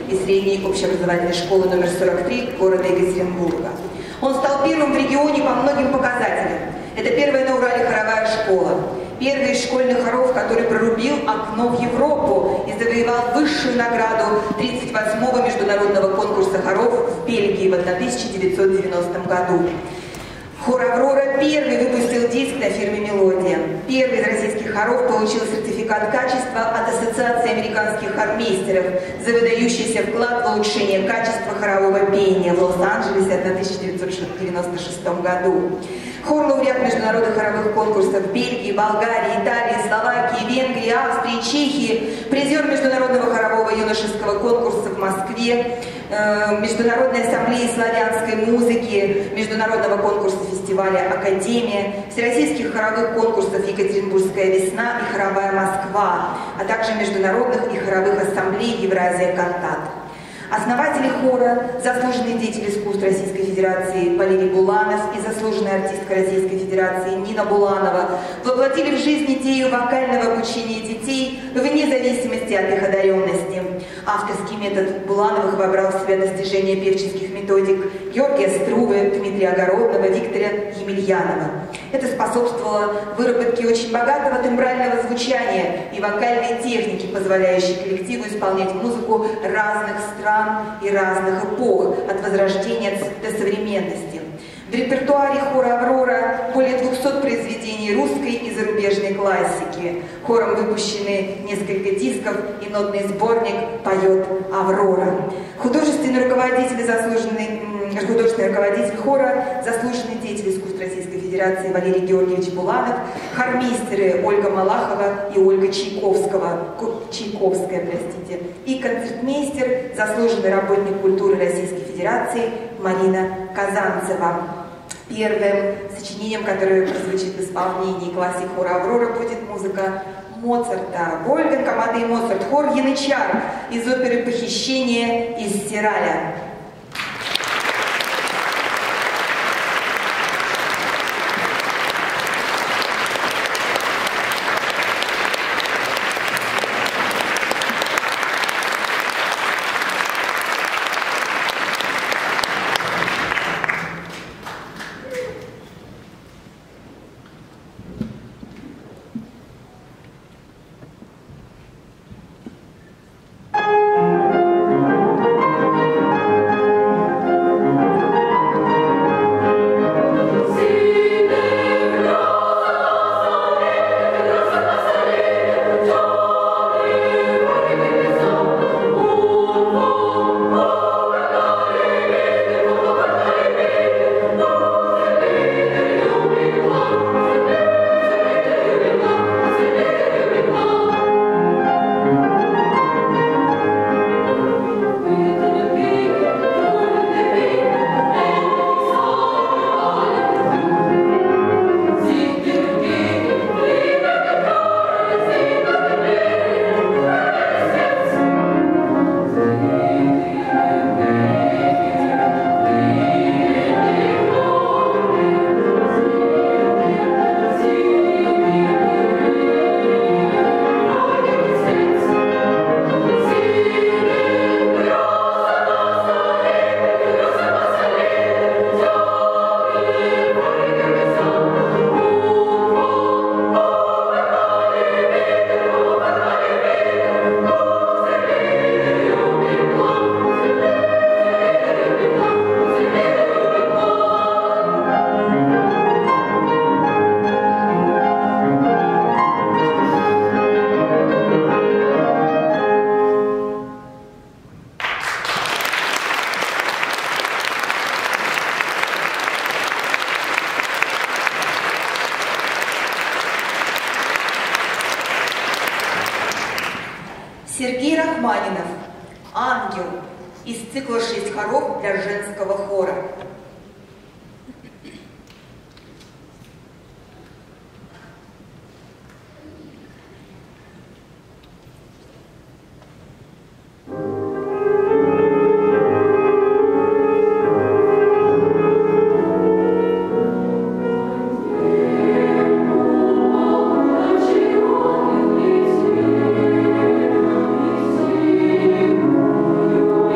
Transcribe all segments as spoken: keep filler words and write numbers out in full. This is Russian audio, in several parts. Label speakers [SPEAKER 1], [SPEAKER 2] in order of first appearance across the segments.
[SPEAKER 1] и средней общеобразовательной школы номер сорок три города Екатеринбурга. Он стал первым в регионе по многим показателям. Это первая на Урале хоровая школа, первый из школьных хоров, который прорубил окно в Европу и завоевал высшую награду тридцать восьмого международного конкурса хоров в Бельгии в тысяча девятьсот девяностом году. Хор «Аврора» первый выпустил диск на фирме «Мелодия». Первый из российских хоров получил сертификат качества от Ассоциации американских хормейстеров за выдающийся вклад в улучшение качества хорового пения в Лос-Анджелесе в тысяча девятьсот девяносто шестом году. Хор лауреат международных хоровых конкурсов в Бельгии, Болгарии, Италии, Словакии, Венгрии, Австрии, Чехии, призер международного хорового юношеского конкурса в Москве, э, Международной ассамблеи славянской музыки, международного конкурса фестиваля «Академия», всероссийских хоровых конкурсов «Екатеринбургская весна» и «Хоровая Москва», а также международных и хоровых ассамблей «Евразия Кантат». Основатели хора, заслуженный деятель искусств Российской Федерации Валерий Буланов и заслуженная артистка Российской Федерации Нина Буланова воплотили в жизнь идею вокального обучения детей вне зависимости от их одаренности. Авторский метод Булановых вобрал в себя достижения певческих методик Георгия Струве, Дмитрия Огородного, Виктора Емельянова. Это способствовало выработке очень богатого тембрального звучания и вокальной техники, позволяющей коллективу исполнять музыку разных стран и разных эпох, от Возрождения до современности. В репертуаре хора «Аврора» более двухсот произведений русской и зарубежной классики. Хором выпущены несколько дисков и нотный сборник «Поет Аврора». Художественный руководитель, заслуженный, художественный руководитель хора, заслуженный деятель искусств Российской Федерации Валерий Георгиевич Буланов, хормейстеры Ольга Малахова и Ольга Чайковского, Чайковская, простите, и концертмейстер, заслуженный работник культуры Российской Федерации Марина Казанцева. Первым сочинением, которое прозвучит в исполнении классик хора «Аврора», будет музыка Моцарта. Вольфганг Амадей Моцарт, хор «Янычар» из оперы «Похищение» из Сираля. Сергей Рахманинов «Ангел» из цикла «Шесть хоров для женского хора».
[SPEAKER 2] Thank you.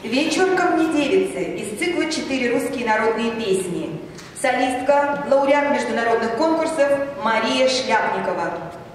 [SPEAKER 1] Вечерком не девицы из цикла «Четыре русские народные песни». Солистка, лауреат международных конкурсов Мария Шляпникова.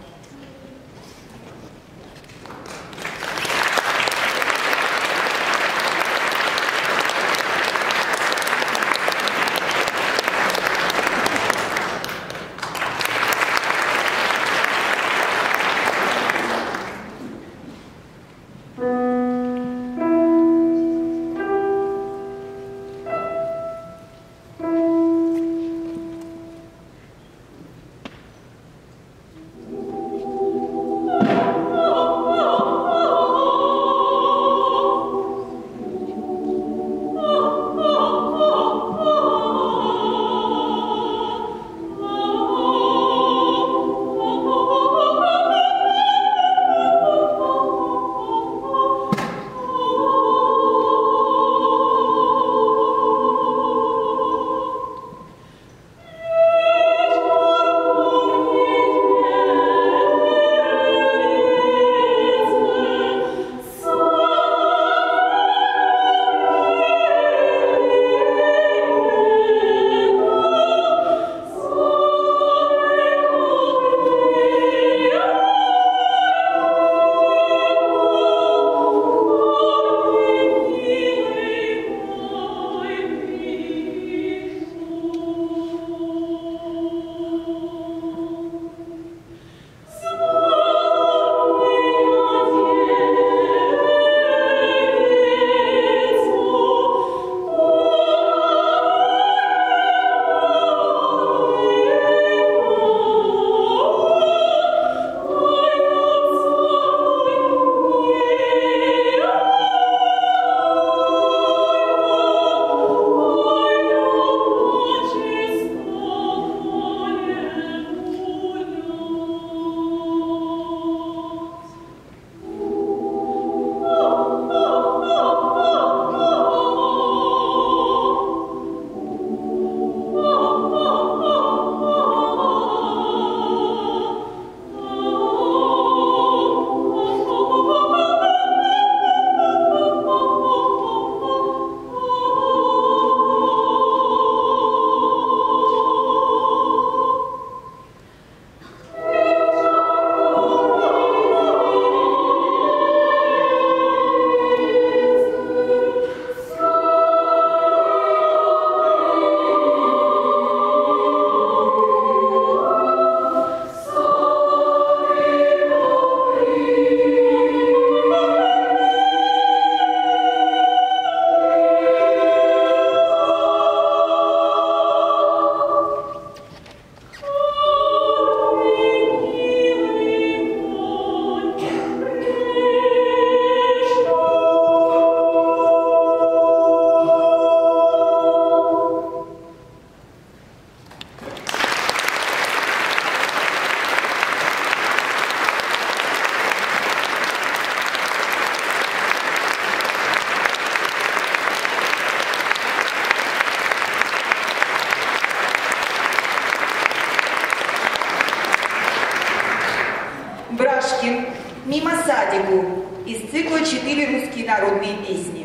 [SPEAKER 1] Брашкин «Мимо садику» из цикла «Четыре русские народные песни».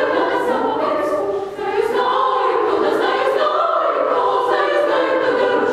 [SPEAKER 2] Знаю,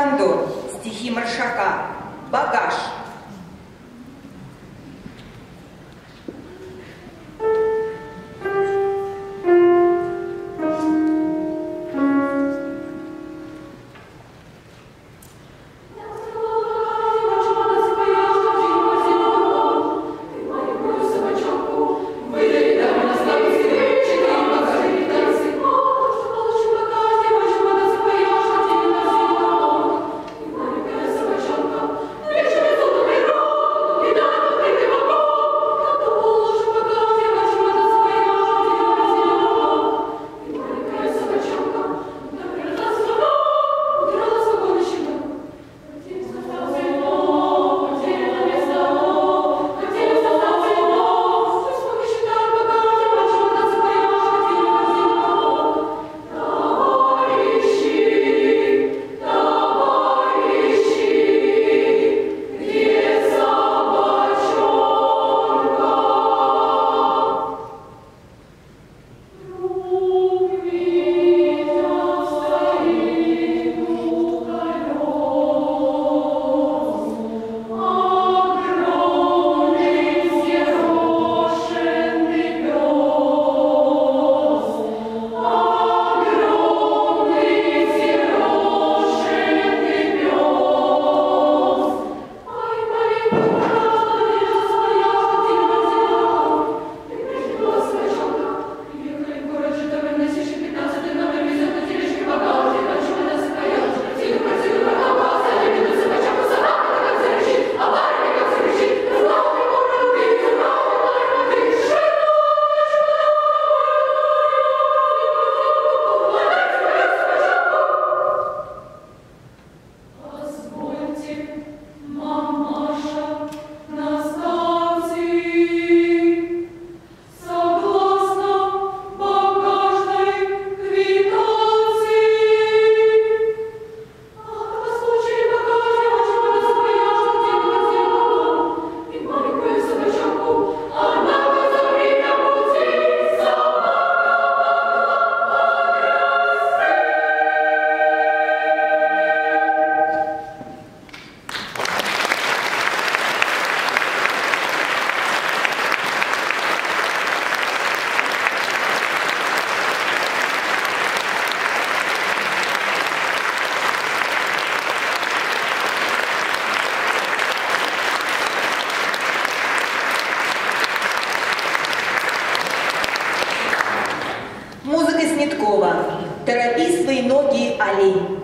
[SPEAKER 1] Кондор, стихи Маршака, «Багаж». Музыка Снеткова. «Торопи свои ноги, олень».